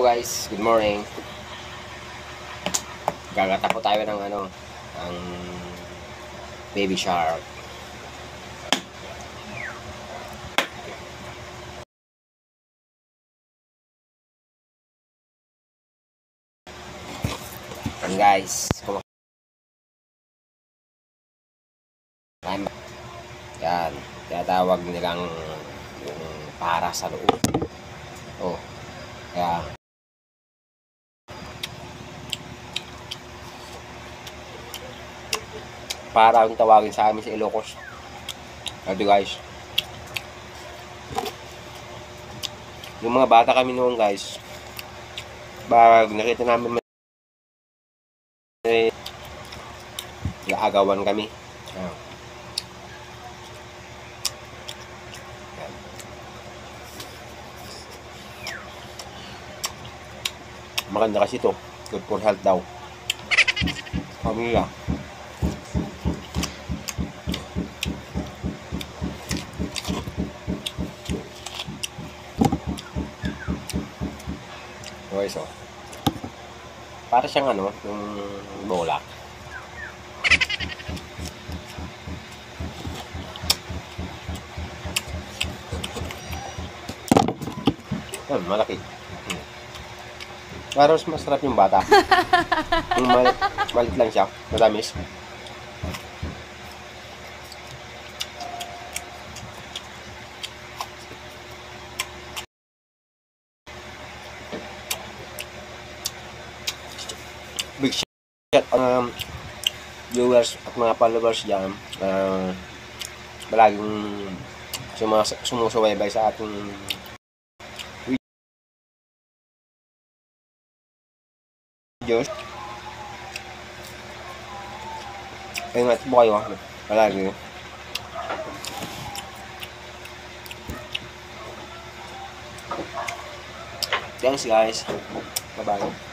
Hello guys, good morning. Gagata po tayo ng ang baby shark. Yan guys, yan, tinatawag nilang yung para sa loob. Oh, kaya para ang tawagin sa amin sa Ilocos. Ito guys, yung mga bata kami noon guys, pag nakita namin gaagawan kami. Ayan. Maganda kasi ito, good for health daw. Sabi nila. Okay, so para siyang yung bola. Yan, malaki. Pero mas masarap yung bata. Yung malit lang siya, matamis. Big shout viewers at mga followers dyan palaging sumusubaybay sa ating videos. Ingat po kayo palagi. Thanks guys, bye bye.